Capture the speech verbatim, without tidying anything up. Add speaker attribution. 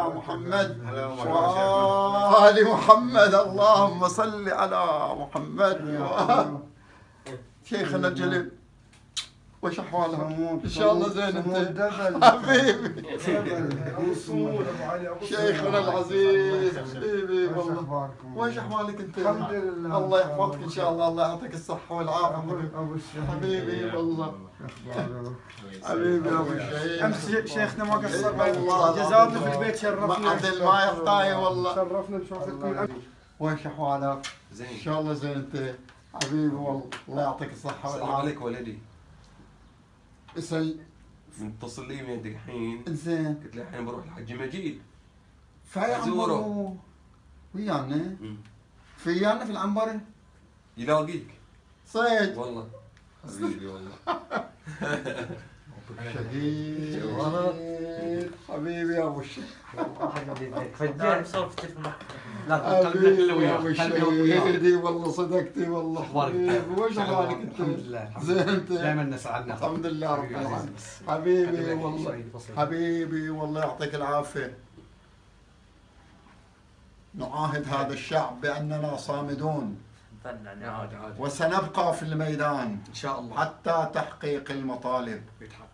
Speaker 1: محمد وآل محمد، اللهم صل على محمد. شيخنا الجليل وش احوالها؟ ان شاء الله زين انت حبيبي شيخنا العزيز حبيبي والله. وش احوالك انت؟
Speaker 2: الحمد لله
Speaker 1: الله يحفظك ان شاء الله، الله يعطيك الصحه والعافيه حبيبي والله حبيبي ابو الشيخ.
Speaker 2: امس شيخنا ما قصرنا
Speaker 1: جزانا
Speaker 2: في البيت، شرفنا
Speaker 1: عدل ما يخطاي والله.
Speaker 2: شرفنا بشوفتكم.
Speaker 1: وش احوالك؟
Speaker 3: زين
Speaker 1: ان شاء الله زين انت حبيبي والله، الله يعطيك الصحه
Speaker 3: السلام
Speaker 1: والعافيه.
Speaker 3: عليك ولدي.
Speaker 1: اسال
Speaker 3: متصل لي من عندك الحين،
Speaker 1: زين
Speaker 3: قلت له الحين بروح الحج مجيد
Speaker 1: في
Speaker 3: أزوره.
Speaker 1: عنبر ويانا فيانا في العنبر
Speaker 3: يلاقيك
Speaker 1: صيد
Speaker 3: والله حبيبي والله.
Speaker 1: شهيد حبيبي يا ابو الشيخ
Speaker 4: فجأة صرفت
Speaker 1: حبيبي يا ابو الشهيدي والله صدقتي والله حبيبي. وش احوالك انت؟
Speaker 5: الحمد لله
Speaker 1: زين انت؟
Speaker 5: دائما نسعدنا.
Speaker 1: الحمد لله رب العالمين حبيبي والله حبيبي والله يعطيك العافيه. نعاهد هذا الشعب باننا صامدون وسنبقى في الميدان
Speaker 5: ان شاء الله
Speaker 1: حتى تحقيق المطالب.
Speaker 5: بيتحقق.